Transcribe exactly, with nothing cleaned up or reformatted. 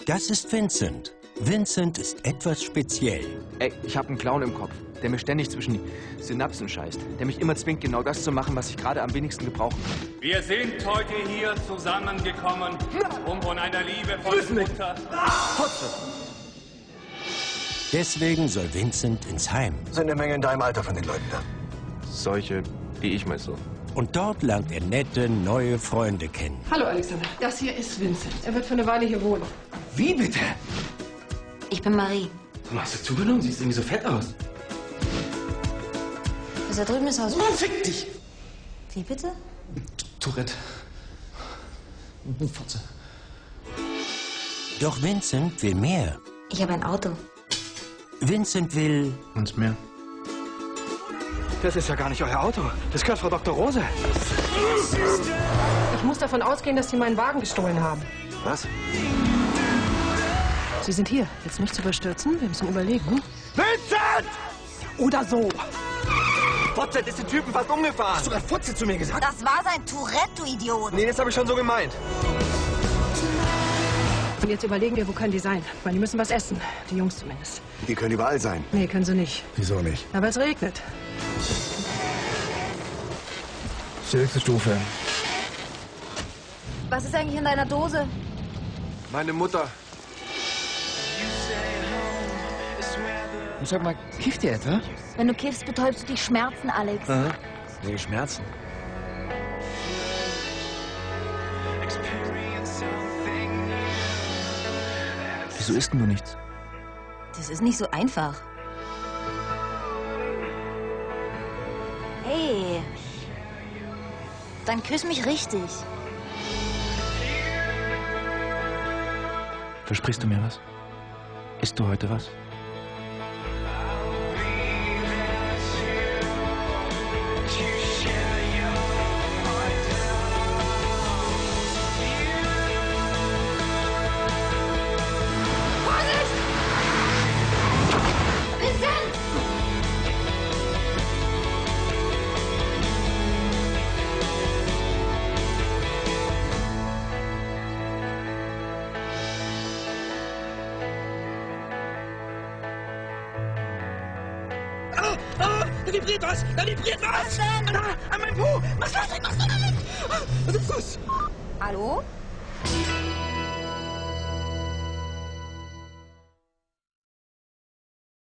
Das ist Vincent. Vincent ist etwas speziell. Ey, ich habe einen Clown im Kopf, der mir ständig zwischen die Synapsen scheißt. Der mich immer zwingt, genau das zu machen, was ich gerade am wenigsten gebrauchen kann. Wir sind heute hier zusammengekommen, um von einer liebevollen Mutter... Deswegen soll Vincent ins Heim. Sind eine Menge in deinem Alter von den Leuten da. Solche, wie ich mal so. Und dort lernt er nette, neue Freunde kennen. Hallo, Alexander. Das hier ist Vincent. Er wird für eine Weile hier wohnen. Wie bitte? Ich bin Marie. Du hast du zugenommen? Siehst irgendwie so fett aus. Das da drüben ist Haus. Mann, fick dich! Wie bitte? Tourette. Fotze. Doch Vincent will mehr. Ich habe ein Auto. Vincent will... Und mehr? Das ist ja gar nicht euer Auto. Das gehört Frau Doktor Rose. Ich muss davon ausgehen, dass Sie meinen Wagen gestohlen haben. Was? Sie sind hier. Jetzt nicht zu überstürzen. Wir müssen überlegen. Vincent! Oder so. Fotze ist den Typen fast umgefahren. Hast du gerade Fotze zu mir gesagt? Das war sein Tourette, du Idiot. Nee, das habe ich schon so gemeint. Und jetzt überlegen wir, wo können die sein? Weil die müssen was essen. Die Jungs zumindest. Die können überall sein. Nee, können sie nicht. Wieso nicht? Aber es regnet. Höchste Stufe. Was ist eigentlich in deiner Dose? Meine Mutter. Sag mal, kifft ihr etwa? Wenn du kiffst, betäubst du dich Schmerzen, Alex. Aha. Nee, Schmerzen. Wieso isst denn du nichts? Das ist nicht so einfach. Hey. Dann küss mich richtig. Versprichst du mir was? Isst du heute was? Ah, ah, da vibriert was! Da vibriert was! Was denn? Ah, an meinem Po! Mach's los, mach's los! Ah, also Kuss! Hallo?